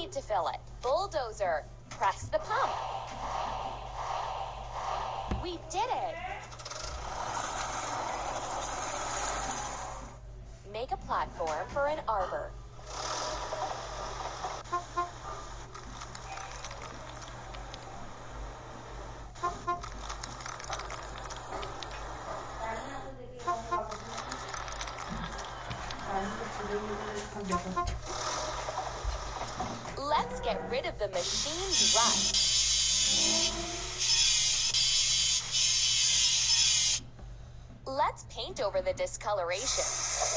need to fill it. Bulldozer, press the pump. We did it. Make a platform for an arbor. Let's get rid of the machine's rust. Let's paint over the discoloration.